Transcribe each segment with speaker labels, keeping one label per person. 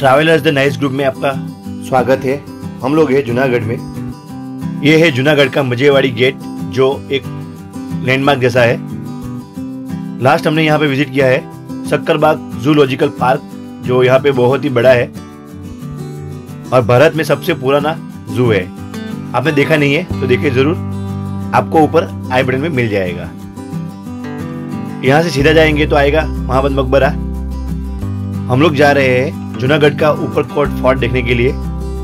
Speaker 1: Travellers The Nice group में आपका स्वागत है। हम लोग हैं जूनागढ़ में। ये है जूनागढ़ का मजेवाड़ी गेट जो एक लैंडमार्क जैसा है। लास्ट हमने यहाँ पे विजिट किया है सक्करबाग जूलॉजिकल पार्क, जो यहाँ पे बहुत ही बड़ा है और भारत में सबसे पुराना जू है। आपने देखा नहीं है तो देखिए जरूर, आपको ऊपर आई बटन में मिल जाएगा। यहाँ से सीधा जाएंगे तो आएगा महाबत मकबरा। हम लोग जा रहे हैं जूनागढ़ का ऊपरकोट फोर्ट देखने के लिए।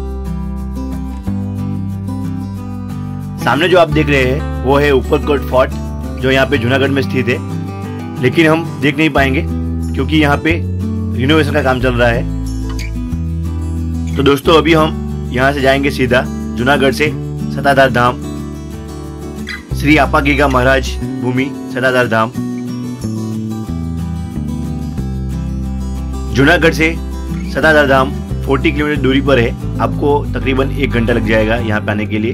Speaker 1: सामने जो आप देख रहे हैं वो है ऊपरकोट फोर्ट, जो यहाँ पे जूनागढ़ में स्थित है, लेकिन हम देख नहीं पाएंगे क्योंकि यहाँ पे रिनोवेशन का काम चल रहा है। तो दोस्तों अभी हम यहाँ से जाएंगे सीधा जूनागढ़ से सताधार धाम, श्री आपा गीगा महाराज भूमि सताधार धाम। जूनागढ़ से सताधार धाम 40 किलोमीटर दूरी पर है। आपको तकरीबन 1 घंटा लग जाएगा यहाँ पे आने के लिए।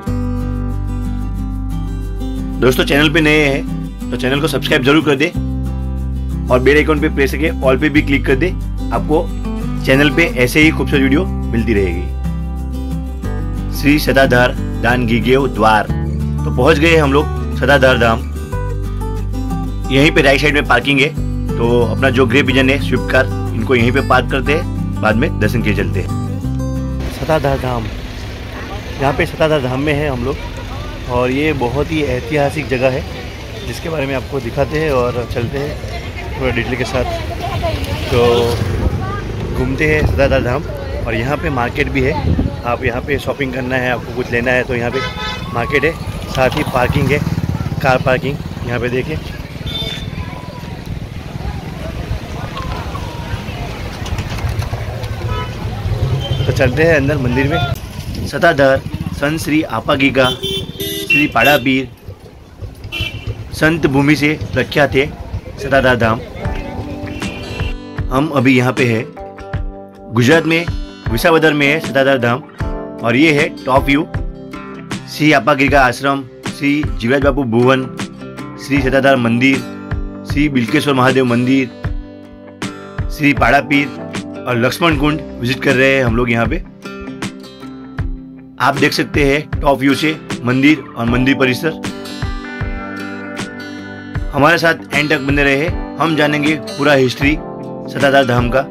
Speaker 1: दोस्तों चैनल पे नए हैं तो चैनल को सब्सक्राइब जरूर कर दे और बेल आइकन पे प्रेस करके ऑल पे भी क्लिक कर दे। आपको चैनल पे ऐसे ही खूबसूरत वीडियो मिलती रहेगी। श्री सताधार दान गीगेव द्वार। तो पहुंच गए हम लोग सताधार धाम। यहीं पे राइट साइड में पार्किंग है, तो अपना जो ग्रे पिजन है स्विफ्ट कार, इनको यहीं पे पार्क करते हैं, बाद में दर्शन के चलते हैं। सताधार धाम, यहाँ पे सताधार धाम में है हम लोग, और ये बहुत ही ऐतिहासिक जगह है जिसके बारे में आपको दिखाते हैं और चलते हैं पूरा डिटेल के साथ। तो घूमते हैं सताधार धाम, और यहाँ पे मार्केट भी है। आप यहाँ पे शॉपिंग करना है, आपको कुछ लेना है तो यहाँ पे मार्केट है, साथ ही पार्किंग है, कार पार्किंग। यहाँ पे देखिए तो चलते हैं अंदर मंदिर में। सताधार संत श्री आपा गीगा श्री पाड़ा पीर संत भूमि से प्रख्यात है सताधार धाम। हम अभी यहाँ पे है गुजरात में, विसावदर में है सताधार धाम, और ये है टॉप व्यू। श्री आपा गीगा आश्रम, श्री जीवराज बापू भुवन, श्री सताधार मंदिर, श्री बिलकेश्वर महादेव मंदिर, श्री पाड़ा पीर और लक्ष्मण कुंड विजिट कर रहे हैं हम लोग यहाँ पे। आप देख सकते हैं टॉप व्यू से मंदिर और मंदिर परिसर। हमारे साथ एंड तक बने रहे, हम जानेंगे पूरा हिस्ट्री सताधार धाम का।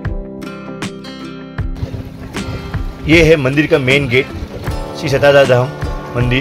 Speaker 1: ये है मंदिर का मेन गेट, श्री सताधार धाम मंदिर।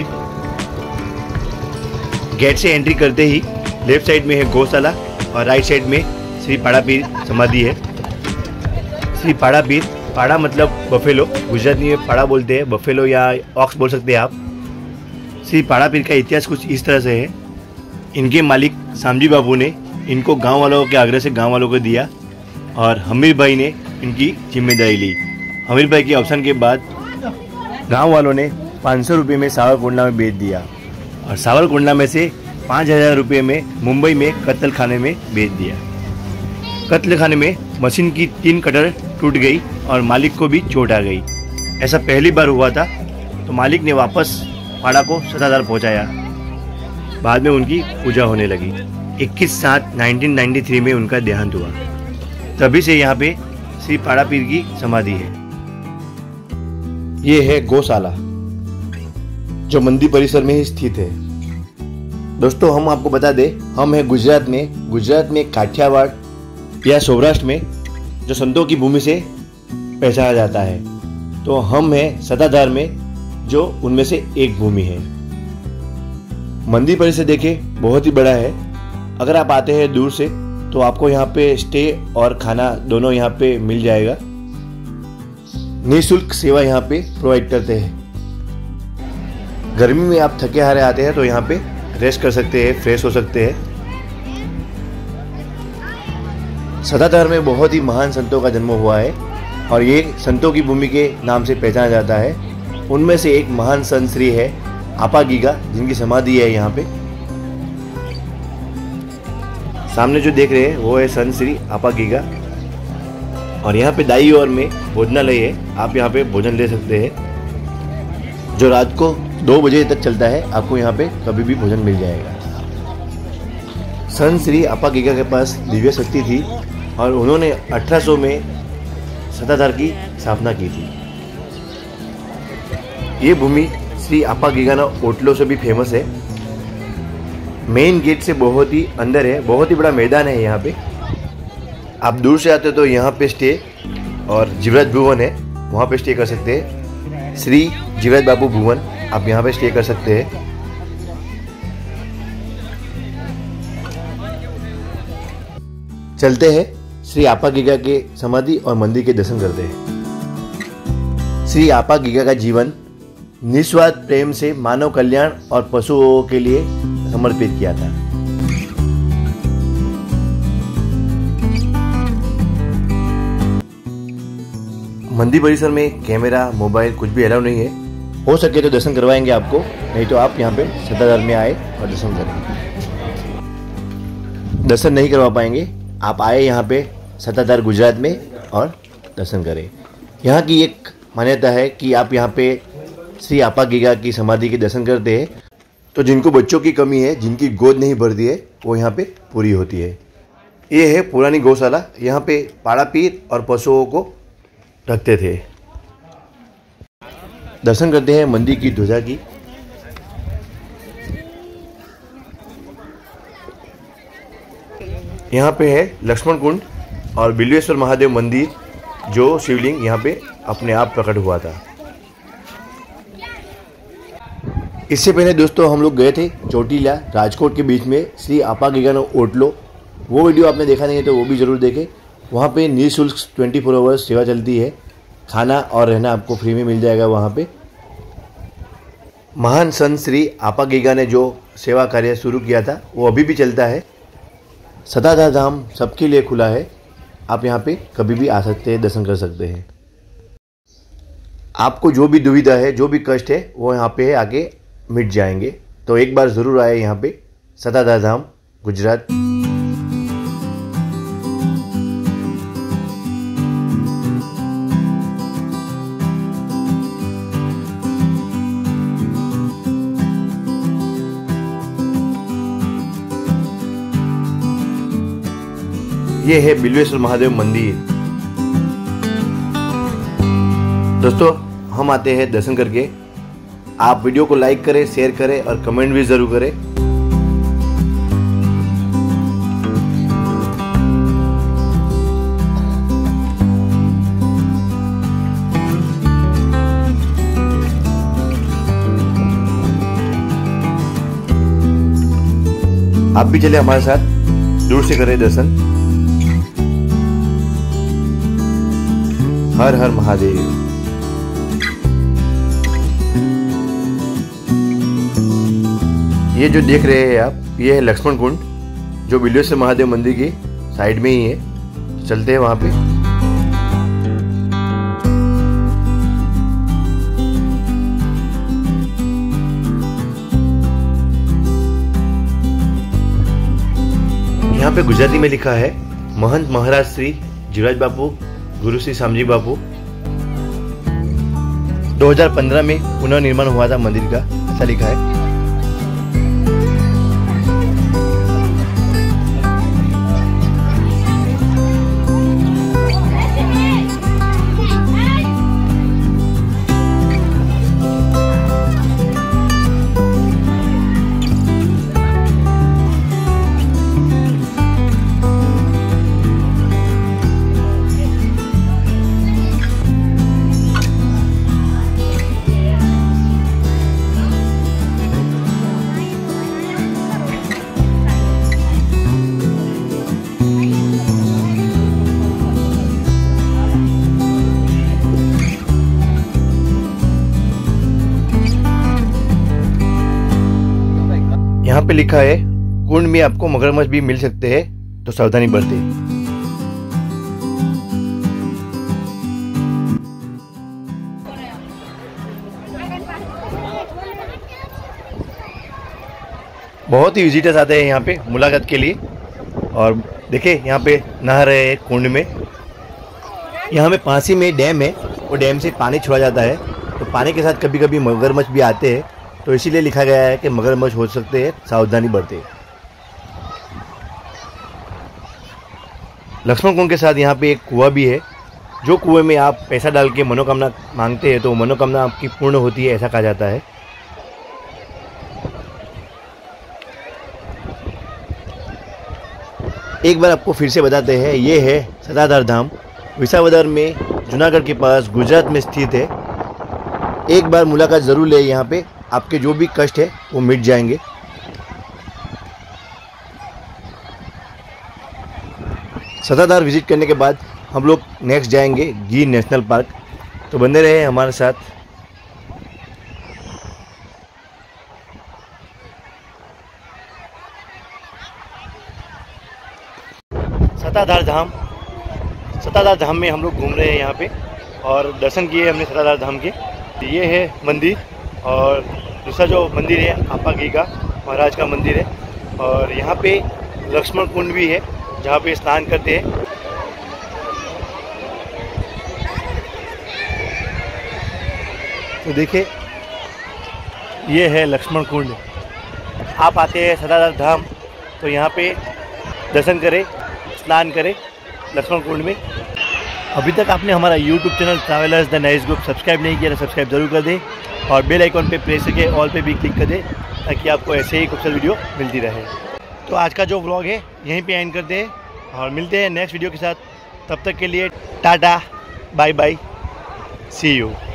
Speaker 1: गेट से एंट्री करते ही लेफ्ट साइड में है गौशाला और राइट साइड में श्री पाड़ा पीर समाधि है। श्री पाड़ा पीर, पाड़ा मतलब बफेलो, गुजराती में पाड़ा बोलते हैं, बफेलो या ऑक्स बोल सकते हैं आप। श्री पाड़ा पीर का इतिहास कुछ इस तरह से है। इनके मालिक सामजी बाबू ने इनको गांव वालों के आग्रह से गांव वालों को दिया, और हमीर भाई ने इनकी जिम्मेदारी ली। हमीर भाई के अवसान के बाद गांव वालों ने 500 रुपये में सावरकुंडला में बेच दिया, और सावरकुंडला में से 5000 रुपये में मुंबई में कत्ल खाने में बेच दिया। कत्ल खाने में मशीन की 3 कटर टूट गई और मालिक को भी चोट आ गई। ऐसा पहली बार हुआ था, तो मालिक ने वापस पाड़ा को सताधार पहुंचाया। बाद में उनकी पूजा होने लगी। 21/7/1993 में उनका देहांत हुआ। तभी से यहाँ पे श्री पाड़ा पीर की समाधि है। ये है गौशाला जो मंदिर परिसर में ही स्थित है। दोस्तों हम आपको बता दें, हम हैं गुजरात में काठियावाड़ या सौराष्ट्र में, जो संतों की भूमि से पहचाना जाता है। तो हम हैं सताधार में, जो उनमें से एक भूमि है। मंदिर परिसर देखे बहुत ही बड़ा है। अगर आप आते हैं दूर से तो आपको यहाँ पे स्टे और खाना दोनों यहाँ पे मिल जाएगा। निःशुल्क सेवा यहाँ पे प्रोवाइड करते हैं। गर्मी में आप थके हारे आते हैं तो यहाँ पे रेस्ट कर सकते हैं, फ्रेश हो सकते हैं। सताधार में बहुत ही महान संतों का जन्म हुआ है, और ये संतों की भूमि के नाम से पहचाना जाता है। उनमें से एक महान संत श्री है आपा गीगा, जिनकी समाधि है यहाँ पे। सामने जो देख रहे हैं वो है संत श्री आपा गीगा, और यहाँ पे दाई ओर में भोजनालय है। आप यहाँ पे भोजन ले सकते हैं, जो रात को 2 बजे तक चलता है। आपको यहाँ पे कभी भी भोजन मिल जाएगा। संत श्री आपा गीगा के पास दिव्य शक्ति थी, और उन्होंने 1800 में सत्ताधार की स्थापना की थी। ये भूमि श्री आपागीगाना ओटलो से भी फेमस है। मेन गेट से बहुत ही अंदर है, बहुत ही बड़ा मैदान है यहाँ पे। आप दूर से आते हो तो यहाँ पे स्टे और जीवराज भुवन है, वहाँ पे स्टे कर सकते हैं। श्री जीवराज बाबू भुवन, आप यहाँ पे स्टे कर सकते हैं। चलते हैं श्री आपागीगा के समाधि और मंदिर के दर्शन करते हैं। श्री आपागीगा का जीवन निस्वार्थ प्रेम से मानव कल्याण और पशुओं के लिए समर्पित किया था। मंदिर परिसर में कैमरा, मोबाइल कुछ भी अलाउ नहीं है। हो सके तो दर्शन करवाएंगे आपको, नहीं तो आप यहाँ पे सत्ताधार में आए और दर्शन करें। दर्शन नहीं करवा पाएंगे, आप आए यहाँ पे सत्ताधार गुजरात में और दर्शन करें। यहाँ की एक मान्यता है कि आप यहाँ पे श्री आपागीगा की समाधि के दर्शन करते हैं तो जिनको बच्चों की कमी है, जिनकी गोद नहीं भरती है, वो यहाँ पे पूरी होती है। ये है पुरानी गौशाला, यहाँ पे पाड़ा पीर और पशुओं को रखते थे। दर्शन करते हैं मंदिर की ध्वजा की। यहाँ पे है लक्ष्मण कुंड और बिल्वेश्वर महादेव मंदिर, जो शिवलिंग यहाँ पे अपने आप प्रकट हुआ था। इससे पहले दोस्तों हम लोग गए थे चोटीला, राजकोट के बीच में श्री आपागीगाना ओटलो। वो वीडियो आपने देखा नहीं है तो वो भी ज़रूर देखें। वहाँ पे निःशुल्क 24 आवर्स सेवा चलती है, खाना और रहना आपको फ्री में मिल जाएगा वहाँ पे। महान संत श्री आपागीगा ने जो सेवा कार्य शुरू किया था वो अभी भी चलता है। सत्ताधार धाम सबके लिए खुला है, आप यहाँ पे कभी भी आ सकते हैं, दर्शन कर सकते हैं। आपको जो भी दुविधा है, जो भी कष्ट है, वो यहाँ पे आके मिट जाएंगे। तो एक बार ज़रूर आए यहाँ पे सत्ताधार धाम गुजरात। ये है बिल्वेश्वर महादेव मंदिर। दोस्तों हम आते हैं दर्शन करके। आप वीडियो को लाइक करें, शेयर करें और कमेंट भी जरूर करें। आप भी चले हमारे साथ, दूर से करें दर्शन। हर हर महादेव। ये जो देख रहे हैं आप, ये है लक्ष्मण कुंड, जो बिल्वेश्वर महादेव मंदिर की साइड में ही है। चलते हैं वहां पे। यहाँ पे गुजराती में लिखा है महंत महाराज श्री जीवराज बापू, गुरु श्री श्यामजी बापू। 2015 में पुनर्निर्माण हुआ था मंदिर का, ऐसा लिखा है। यहाँ पे लिखा है कुंड में आपको मगरमच्छ भी मिल सकते हैं, तो सावधानी बरतें। बहुत ही विजिटर्स आते हैं यहाँ पे मुलाकात के लिए। और देखिए यहाँ पे नहा रहे हैं कुंड में। यहाँ में पासी में डैम है, वो डैम से पानी छोड़ा जाता है, तो पानी के साथ कभी कभी मगरमच्छ भी आते हैं, तो इसीलिए लिखा गया है कि मगरमच्छ हो सकते हैं, सावधानी बरतें। लक्ष्मण कुंड के साथ यहाँ पे एक कुआं भी है, जो कुएं में आप पैसा डाल के मनोकामना मांगते हैं तो मनोकामना आपकी पूर्ण होती है, ऐसा कहा जाता है। एक बार आपको फिर से बताते हैं, ये है सताधार धाम, विसावदर में, जूनागढ़ के पास, गुजरात में स्थित है। एक बार मुलाकात ज़रूर ले, यहाँ पे आपके जो भी कष्ट है वो मिट जाएंगे। सताधार विजिट करने के बाद हम लोग नेक्स्ट जाएंगे गिर नेशनल पार्क, तो बने रहे हमारे साथ। सताधार धाम में हम लोग घूम रहे हैं यहाँ पे, और दर्शन किए हमने सताधार धाम के। ये है मंदिर, और दूसरा जो मंदिर है आपागी का महाराज का मंदिर है, और यहाँ पे लक्ष्मण कुंड भी है जहाँ पे स्नान करते हैं। तो देखिए ये है लक्ष्मण कुंड। आप आते हैं सताधार धाम तो यहाँ पे दर्शन करें, स्नान करें लक्ष्मण कुंड में। अभी तक आपने हमारा YouTube channel Travellers The Nice Group subscribe नहीं किया तो सब्सक्राइब जरूर कर दें, और बेल आइकॉन पे प्रेस करके ऑल पे भी क्लिक कर दें ताकि आपको ऐसे ही खूबसूरत वीडियो मिलती रहे। तो आज का जो व्लॉग है यहीं पे एंड करते हैं, और मिलते हैं नेक्स्ट वीडियो के साथ। तब तक के लिए tata, bye bye, see you.